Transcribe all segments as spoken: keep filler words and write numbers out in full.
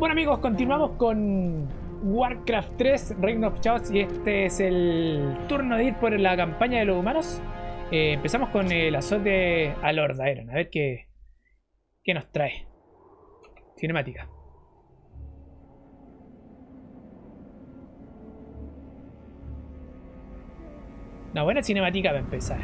Bueno amigos, continuamos con Warcraft tres, Reign of Chaos, y este es el turno de ir por la campaña de los humanos. Eh, empezamos con el azote a Lord Aeron, a ver qué, qué nos trae. Cinemática. Una buena cinemática para empezar.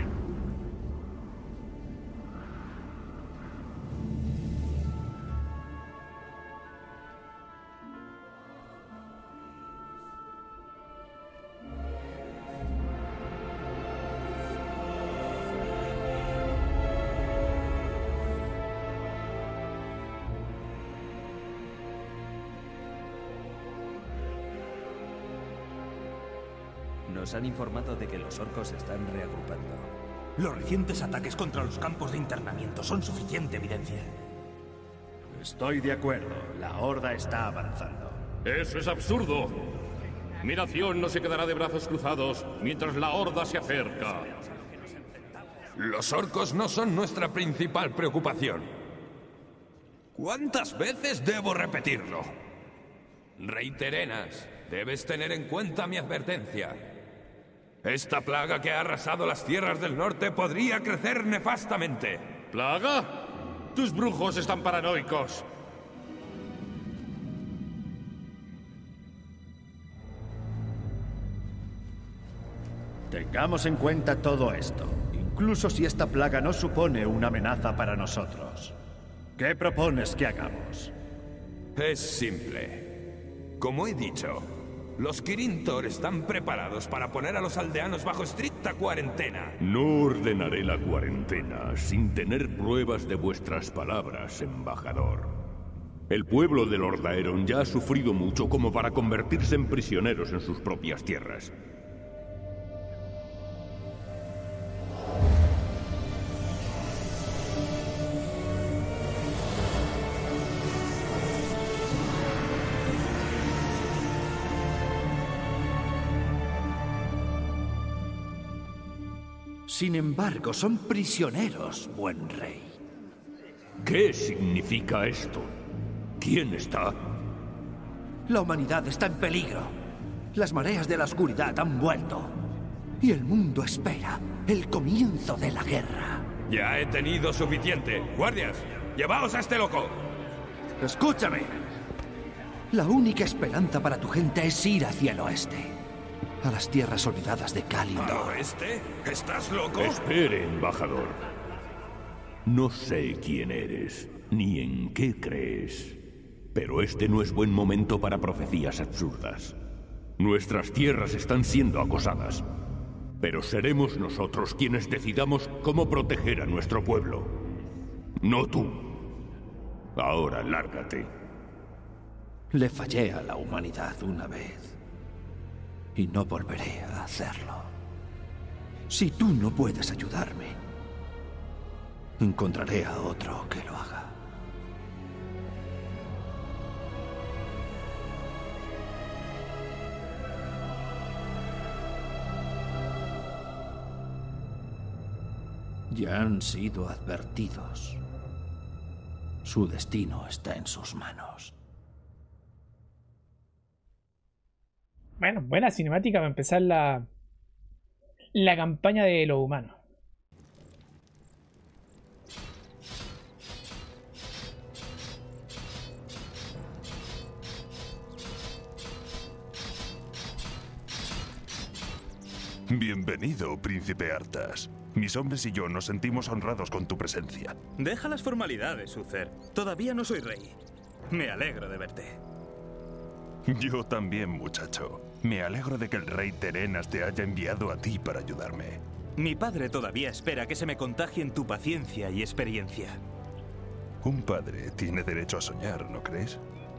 Nos han informado de que los orcos se están reagrupando. Los recientes ataques contra los campos de internamiento son suficiente evidencia. Estoy de acuerdo. La horda está avanzando. ¡Eso es absurdo! Mi nación no se quedará de brazos cruzados mientras la horda se acerca. Los orcos no son nuestra principal preocupación. ¿Cuántas veces debo repetirlo? Rey Terenas, debes tener en cuenta mi advertencia. Esta plaga que ha arrasado las tierras del norte podría crecer nefastamente. ¿Plaga? Tus brujos están paranoicos. Tengamos en cuenta todo esto, incluso si esta plaga no supone una amenaza para nosotros. ¿Qué propones que hagamos? Es simple. Como he dicho, los Kirin Tor están preparados para poner a los aldeanos bajo estricta cuarentena. No ordenaré la cuarentena sin tener pruebas de vuestras palabras, embajador. El pueblo de Lord Aeron ya ha sufrido mucho como para convertirse en prisioneros en sus propias tierras. Sin embargo, son prisioneros, buen rey. ¿Qué significa esto? ¿Quién está? La humanidad está en peligro. Las mareas de la oscuridad han vuelto. Y el mundo espera el comienzo de la guerra. Ya he tenido suficiente. Guardias, llevaos a este loco. Escúchame. La única esperanza para tu gente es ir hacia el oeste. A las tierras olvidadas de Kalimdor. ¿Al oeste? ¿Estás loco? Espere, embajador. No sé quién eres, ni en qué crees. Pero este no es buen momento para profecías absurdas. Nuestras tierras están siendo acosadas. Pero seremos nosotros quienes decidamos cómo proteger a nuestro pueblo. No tú. Ahora, lárgate. Le fallé a la humanidad una vez. Y no volveré a hacerlo. Si tú no puedes ayudarme, encontraré a otro que lo haga. Ya han sido advertidos. Su destino está en sus manos. Bueno, buena cinemática para empezar la, la campaña de los humanos. Bienvenido, príncipe Arthas. Mis hombres y yo nos sentimos honrados con tu presencia. Deja las formalidades, Uther. Todavía no soy rey. Me alegro de verte. Yo también, muchacho. Me alegro de que el rey Terenas te haya enviado a ti para ayudarme. Mi padre todavía espera que se me contagien tu paciencia y experiencia. Un padre tiene derecho a soñar, ¿no crees?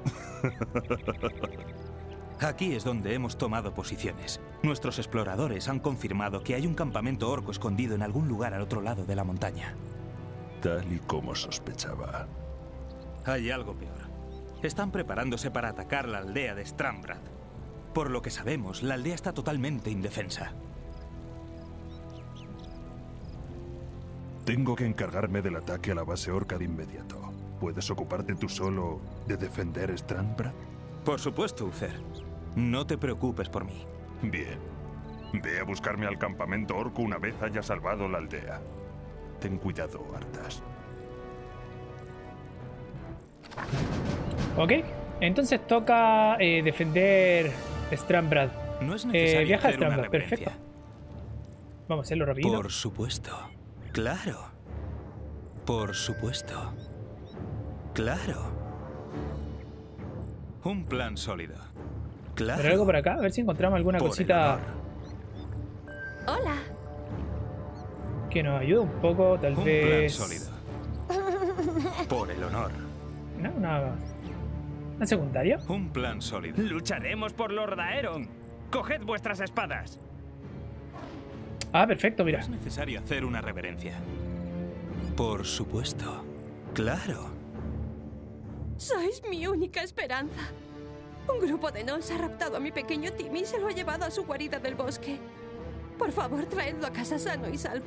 Aquí es donde hemos tomado posiciones. Nuestros exploradores han confirmado que hay un campamento orco escondido en algún lugar al otro lado de la montaña. Tal y como sospechaba. Hay algo peor. Están preparándose para atacar la aldea de Stranbrad. Por lo que sabemos, la aldea está totalmente indefensa. Tengo que encargarme del ataque a la base orca de inmediato. puedes ocuparte tú solo de defender Strandbrad? Por supuesto, Uther. No te preocupes por mí. Bien. Ve a buscarme al campamento orco una vez haya salvado la aldea. Ten cuidado, Arthas. Ok, entonces toca eh, defender Strandbrad. No es necesario Eh, viaja a hacer una Strandbrad, reverencia. perfecto. Vamos a hacerlo rápido. Por supuesto. Claro. Por supuesto. Claro. Un plan sólido. Claro. Pero algo por acá, a ver si encontramos alguna Por el cosita honor. Hola. que nos ayude un poco, tal Un vez. plan sólido. Por el honor. No, una, una secundaria. Un plan sólido. Lucharemos por Lord Aeron. Coged vuestras espadas. Ah, perfecto, No mira. es necesario hacer una reverencia. Por supuesto. Claro. Sois mi única esperanza. Un grupo de gnolls ha raptado a mi pequeño Timmy y se lo ha llevado a su guarida del bosque. Por favor, traedlo a casa sano y salvo.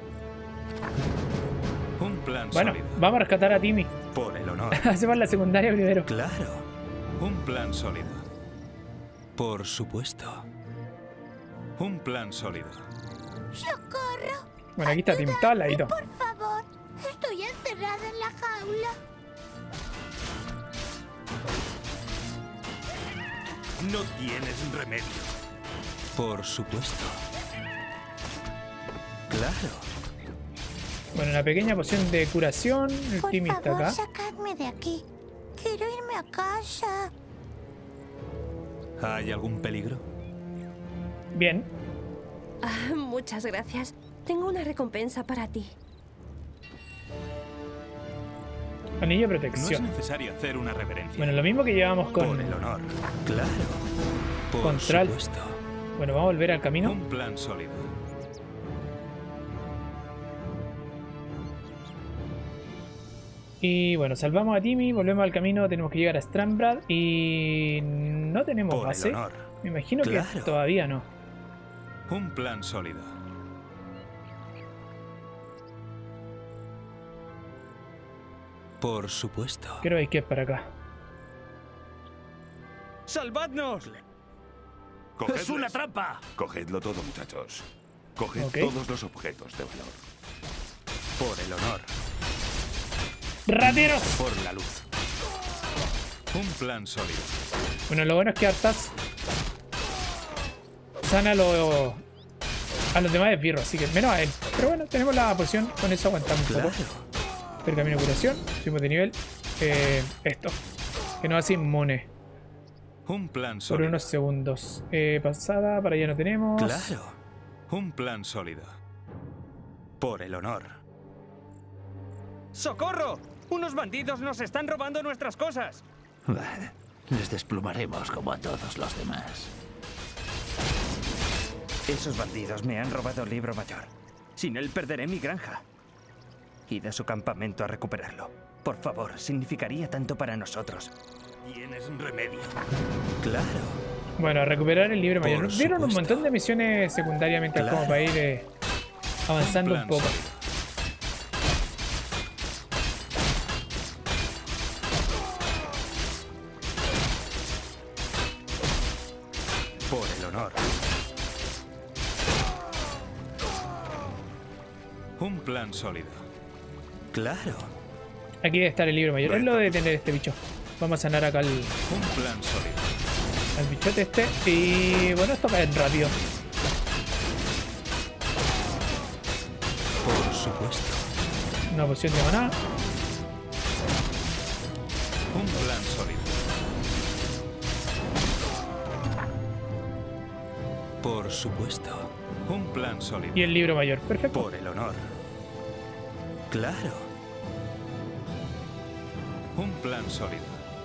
Un plan Bueno, sólido. vamos a rescatar a Timmy. Por el honor. Hacemos la secundaria primero. Claro. Un plan sólido. Por supuesto. Un plan sólido. ¡Socorro! Bueno, aquí está Timmy, está al ladito. Por favor, estoy encerrada en la jaula. No tienes remedio. Por supuesto. Claro. Bueno, una pequeña poción de curación. El Por Timmy está favor, acá. sacadme de aquí. Quiero irme a casa. ¿Hay algún peligro? Bien. Ah, muchas gracias. Tengo una recompensa para ti. Anillo de No es protección. necesario hacer una reverencia. Bueno, lo mismo que llevamos con, Por el honor. Claro. Por con Thrall. supuesto. Bueno, vamos a volver al camino. Un plan sólido. Y bueno, salvamos a Timmy, volvemos al camino, tenemos que llegar a Strandbrad y no tenemos Por base. el honor. Me imagino Claro. que todavía no. Un plan sólido. Por supuesto. Creo que es para acá. ¡Salvadnos! Cogedles. ¡Es una trampa! Cogedlo todo, muchachos. Coged Ok. todos los objetos de valor. Por el honor. ¡Rateros! Por la luz. Un plan sólido. Bueno, lo bueno es que Arthas sana a los, a los demás esbirros, así que menos a él. Pero bueno, tenemos la poción, con eso aguantamos un Claro. poco. Pergamino de curación, subimos de nivel. Eh, esto, que nos hace inmune Un plan por sólido. unos segundos. Eh, pasada, para allá no tenemos. Claro. Un plan sólido. Por el honor. ¡Socorro! ¡Unos bandidos nos están robando nuestras cosas! Bah, les desplumaremos como a todos los demás. Esos bandidos me han robado el libro mayor. Sin él perderé mi granja. Id a su campamento a recuperarlo. Por favor, significaría tanto para nosotros. Tienes remedio. Claro. Bueno, a recuperar el libro mayor. Por Vieron un supuesto. montón de misiones secundariamente Claro. como para ir eh, avanzando un, plan poco. sólido. Por el honor. Un plan sólido. Claro. Aquí debe estar el libro mayor. Es lo de tener este bicho. Vamos a sanar acá al, Un plan sólido. al bichote este. Y bueno, esto cae rápido. Por supuesto. Una poción de maná. Un plan sólido. Por supuesto. Un plan sólido. Y el libro mayor. Perfecto. Por el honor. Claro. Un plan sólido.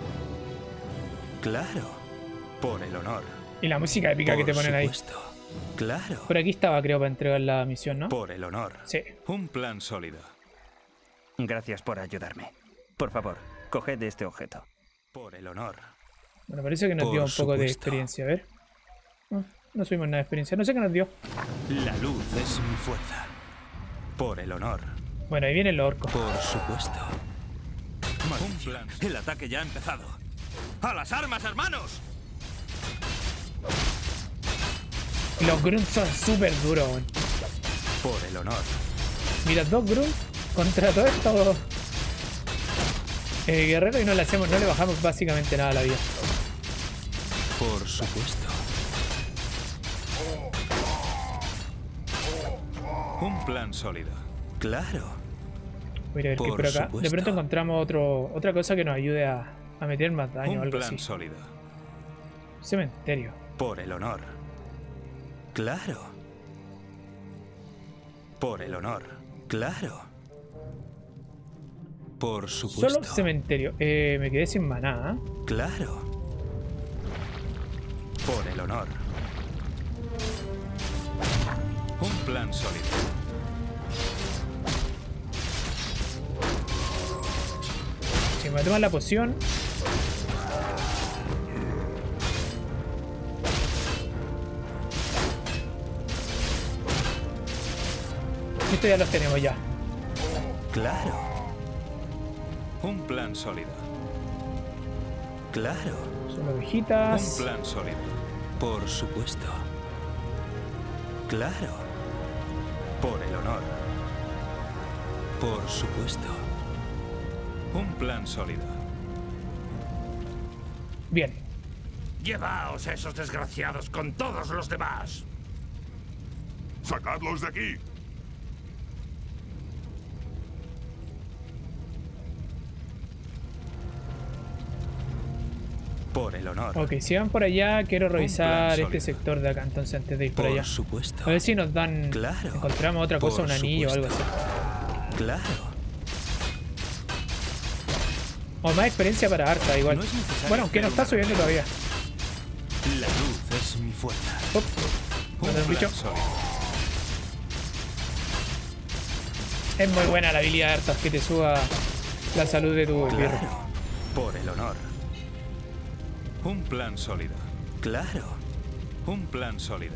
Claro. Por el honor. Y la música épica que te Por ponen ahí. supuesto. Claro. Por aquí estaba, creo, para entregar la misión, ¿no? Por el honor. Sí. Un plan sólido. Gracias por ayudarme. Por favor, coged este objeto. Por el honor. Bueno, parece que nos Por dio un poco de supuesto. experiencia. A ver. No, no subimos nada de experiencia. No sé qué nos dio. La luz es mi fuerza. Por el honor. Bueno, ahí viene el orco. Por supuesto. Un plan. El ataque ya ha empezado. ¡A las armas, hermanos! Los grunts son súper duros, weón. Por el honor. Mira, dos grunts contra todo esto eh, guerrero y no le hacemos, no le bajamos básicamente nada a la vida. Por supuesto. Un plan sólido. Claro. Voy a ver qué hay por acá. supuesto. De pronto encontramos otro, otra cosa que nos ayude a, a meter más daño o Un algo plan así. sólido. Cementerio. Por el honor. Claro. Por el honor. Claro. Por supuesto. Solo cementerio. Eh, me quedé sin maná. ¿eh? Claro. Por el honor. Un plan sólido. Si me toman la poción. Esto ya los tenemos ya. Claro. Un plan sólido. Claro. Son ovejitas. Un plan sólido. Por supuesto. Claro. Por el honor. Por supuesto. Un plan sólido. Bien. Llevaos a esos desgraciados con todos los demás. ¡Sacadlos de aquí! Por el honor. Ok, si van por allá, quiero revisar sólido. este sector de acá entonces antes de ir por, Por allá. supuesto. A ver si nos dan... Claro. Encontramos otra cosa, Por un anillo o algo así. supuesto. Claro. O más experiencia para Arta, igual. No es necesario Bueno, aunque no hacer está una subiendo todavía. La luz es mi fuerza. Op. Un ¿Mata un plan bicho? sólido. Es muy buena la habilidad de Artas, que te suba la salud de tu esbirro. Claro. Por el honor. Un plan sólido. Claro. Un plan sólido.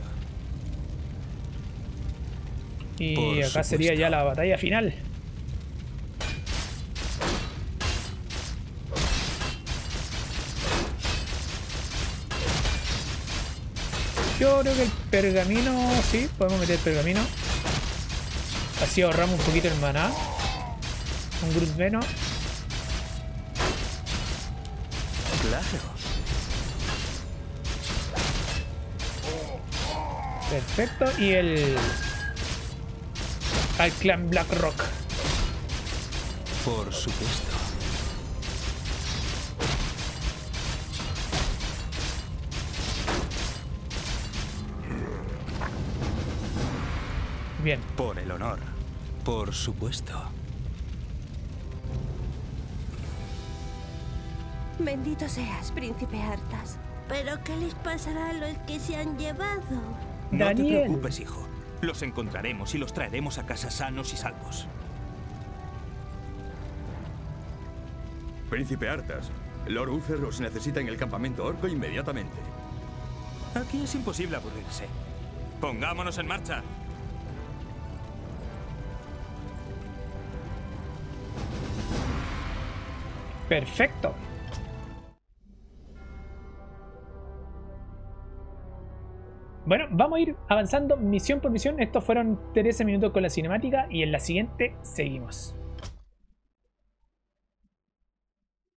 Y Por acá supuesto. sería ya la batalla final. Yo creo que el pergamino, sí, podemos meter pergamino. Así ahorramos un poquito el maná. Un Groot Veno. Claro. Perfecto. Y el... al clan Blackrock. Por supuesto. Bien. Por el honor. Por supuesto. Bendito seas, príncipe Artas. ¿Pero qué les pasará a los que se han llevado? No te Daniel. preocupes, hijo. Los encontraremos y los traeremos a casa sanos y salvos. Príncipe Artas, Lord Uther os necesita en el campamento orco inmediatamente. Aquí es imposible aburrirse. Pongámonos en marcha. Perfecto. Bueno, vamos a ir avanzando misión por misión. Estos fueron trece minutos con la cinemática y en la siguiente seguimos.